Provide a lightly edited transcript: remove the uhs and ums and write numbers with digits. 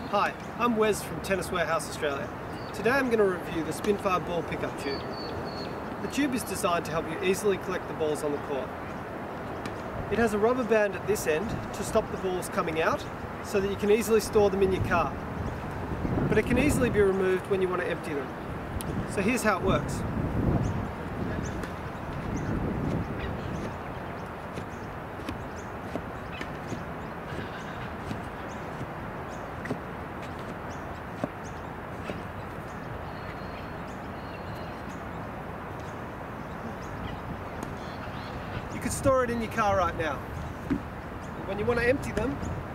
Hi, I'm Wes from Tennis Warehouse Australia. Today I'm going to review the Spinfire ball pickup tube. The tube is designed to help you easily collect the balls on the court. It has a rubber band at this end to stop the balls coming out so that you can easily store them in your car. But it can easily be removed when you want to empty them. So here's how it works. You could store it in your car right now. When you want to empty them,